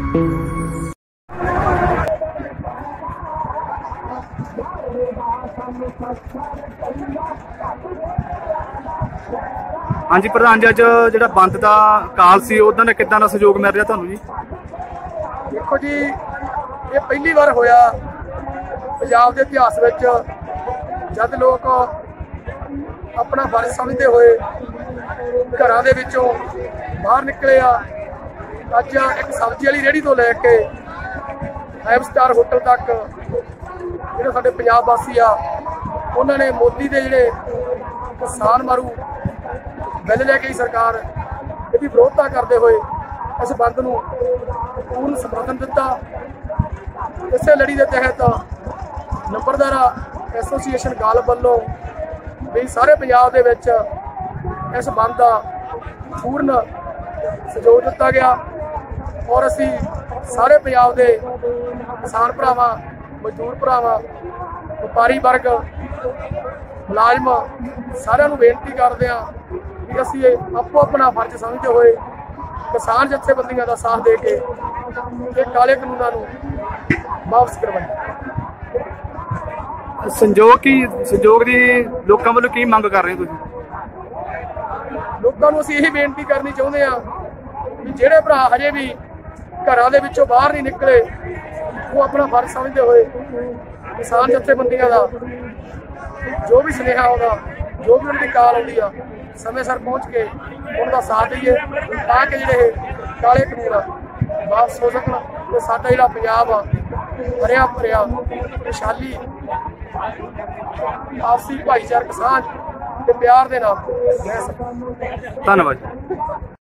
हाँ जी प्रधान जी, अज जो बंद का काल से उदा ने कितना सहयोग मिल रहा थानू जी? देखो जी, ये पहली बार होया पंजाब के इतिहास में जब लोग अपना फर्ज समझते हुए घरों के विचों बाहर निकले आ। अज एक सब्जी वाली रेहड़ी तो लैके 5 स्टार होटल तक जो साडे पंजाब वासी आ उन्होंने मोदी के जोड़े किसान मारू बिल लैके ही सरकार इसकी विरोधता करते हुए इस बंद को पूर्ण समर्थन दिता। इस लड़ी के तहत नंबरदारा एसोसीएशन गाल वालों भी सारे पंजाब दे विच इस बंद का पूर्ण सहयोग दिता गया और असी सारे पंजाब के किसान भरावां, मजदूर भरावां, व्यापारी वर्ग, मुलाजम सारिਆਂ ਨੂੰ बेनती करते हैं कि असी आपो अपना फर्ज समझते हुए किसान जथेबंदियों का साथ दे के काले कानूनों को वापस करवाएं। संयोग की लोगों वालों की मंग कर रहे हो? लोगों को असीं यही बेनती करनी चाहते हैं कि जिहड़े भरा हजे भी घरों के विचों बाहर नहीं निकले वो अपना फर्ज समझते हुए किसान जथेबंदियों का जो भी सुनेहा आता, जो भी उनकी कॉल आती है, समय सिर पहुँच के उनका साथ दईए ताकि जोड़े काले कानून वापस हो सकन तो साडा जिहड़ा पंजाब आ भरिया भरिया खुशहाली, आपसी भाईचारक साझ ते प्यार दे नाल रह सके। धन्यवाद।